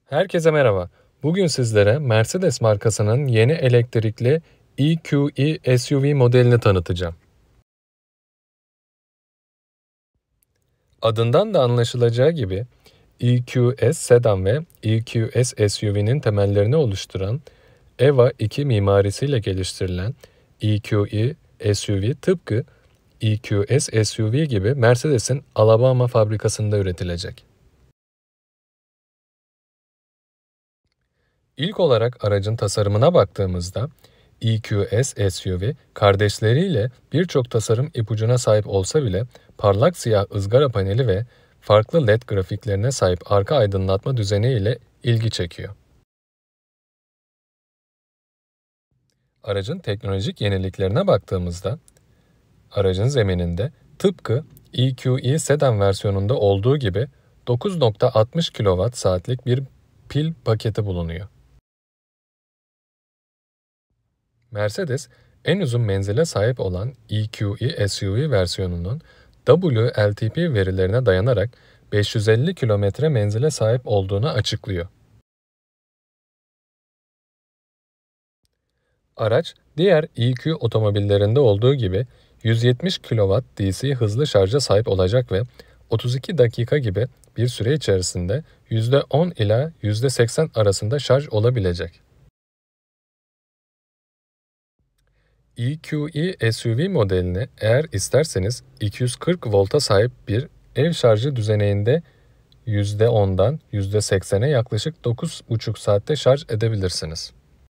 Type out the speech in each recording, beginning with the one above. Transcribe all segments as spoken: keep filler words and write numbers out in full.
Herkese merhaba. Bugün sizlere Mercedes markasının yeni elektrikli E Q E S U V modelini tanıtacağım. Adından da anlaşılacağı gibi E Q S sedan ve E Q S S U V'nin temellerini oluşturan E V A iki mimarisiyle geliştirilen E Q E S U V tıpkı E Q S S U V gibi Mercedes'in Alabama fabrikasında üretilecek. İlk olarak aracın tasarımına baktığımızda E Q S S U V kardeşleriyle birçok tasarım ipucuna sahip olsa bile parlak siyah ızgara paneli ve farklı L E D grafiklerine sahip arka aydınlatma düzeni ile ilgi çekiyor. Aracın teknolojik yeniliklerine baktığımızda aracın zemininde tıpkı E Q E sedan versiyonunda olduğu gibi dokuz nokta altmış kilowatt saatlik bir pil paketi bulunuyor. Mercedes, en uzun menzile sahip olan E Q E S U V versiyonunun W L T P verilerine dayanarak beş yüz elli kilometre menzile sahip olduğunu açıklıyor. Araç, diğer E Q otomobillerinde olduğu gibi yüz yetmiş kilowatt D C hızlı şarja sahip olacak ve otuz iki dakika gibi bir süre içerisinde yüzde on ila yüzde seksen arasında şarj olabilecek. E Q E S U V modelini eğer isterseniz iki yüz kırk volta sahip bir ev şarjı düzeneğinde yüzde ondan yüzde seksene yaklaşık dokuz buçuk saatte şarj edebilirsiniz.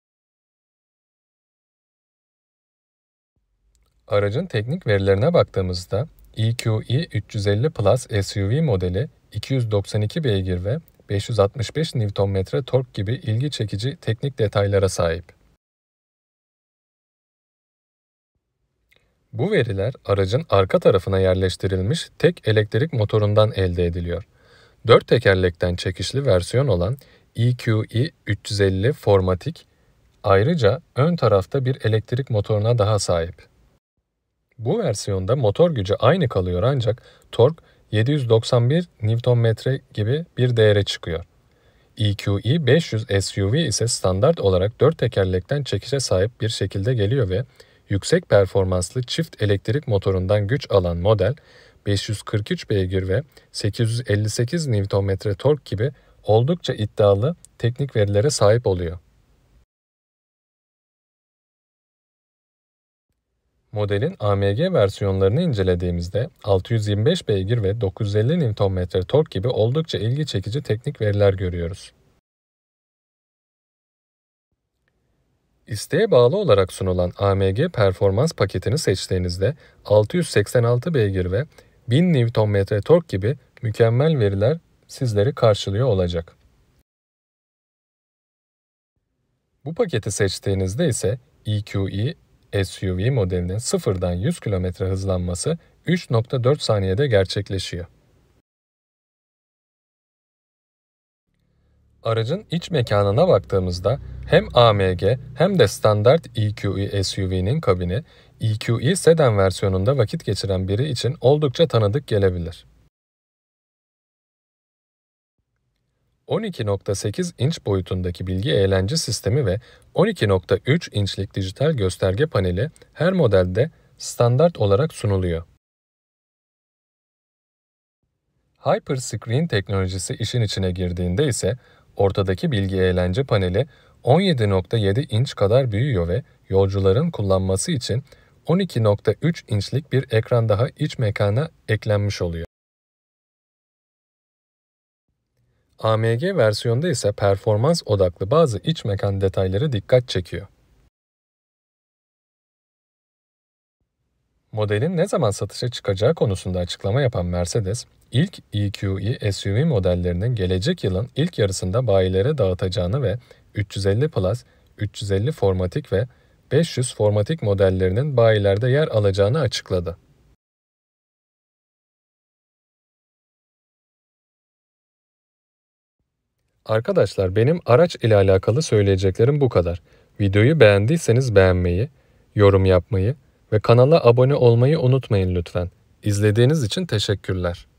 Aracın teknik verilerine baktığımızda E Q E üç yüz elli Plus S U V modeli iki yüz doksan iki beygir ve beş yüz altmış beş Newton metre tork gibi ilgi çekici teknik detaylara sahip. Bu veriler aracın arka tarafına yerleştirilmiş tek elektrik motorundan elde ediliyor. Dört tekerlekten çekişli versiyon olan E Q E üç yüz elli Formatic ayrıca ön tarafta bir elektrik motoruna daha sahip. Bu versiyonda motor gücü aynı kalıyor ancak tork yedi yüz doksan bir Newton metre gibi bir değere çıkıyor. E Q E beş yüz S U V ise standart olarak dört tekerlekten çekişe sahip bir şekilde geliyor ve yüksek performanslı çift elektrik motorundan güç alan model beş yüz kırk üç beygir ve sekiz yüz elli sekiz Newton metre tork gibi oldukça iddialı teknik verilere sahip oluyor. Modelin A M G versiyonlarını incelediğimizde altı yüz yirmi beş beygir ve dokuz yüz elli Newton metre tork gibi oldukça ilgi çekici teknik veriler görüyoruz. İsteğe bağlı olarak sunulan A M G performans paketini seçtiğinizde altı yüz seksen altı beygir ve bin Newton metre tork gibi mükemmel veriler sizleri karşılıyor olacak. Bu paketi seçtiğinizde ise E Q E S U V modelinin sıfırdan yüz kilometre hızlanması üç nokta dört saniyede gerçekleşiyor. Aracın iç mekanına baktığımızda hem A M G hem de standart E Q E S U V'nin kabini E Q E sedan versiyonunda vakit geçiren biri için oldukça tanıdık gelebilir. on iki nokta sekiz inç boyutundaki bilgi eğlence sistemi ve on iki nokta üç inçlik dijital gösterge paneli her modelde standart olarak sunuluyor. Hyperscreen teknolojisi işin içine girdiğinde ise ortadaki bilgi eğlence paneli on yedi nokta yedi inç kadar büyüyor ve yolcuların kullanması için on iki nokta üç inçlik bir ekran daha iç mekana eklenmiş oluyor. A M G versiyonda ise performans odaklı bazı iç mekan detayları dikkat çekiyor. Modelin ne zaman satışa çıkacağı konusunda açıklama yapan Mercedes, ilk E Q E S U V modellerinin gelecek yılın ilk yarısında bayilere dağıtacağını ve üç yüz elli Plus, üç yüz elli Formatic ve beş yüz Formatic modellerinin bayilerde yer alacağını açıkladı. Arkadaşlar benim araç ile alakalı söyleyeceklerim bu kadar. Videoyu beğendiyseniz beğenmeyi, yorum yapmayı ve kanala abone olmayı unutmayın lütfen. İzlediğiniz için teşekkürler.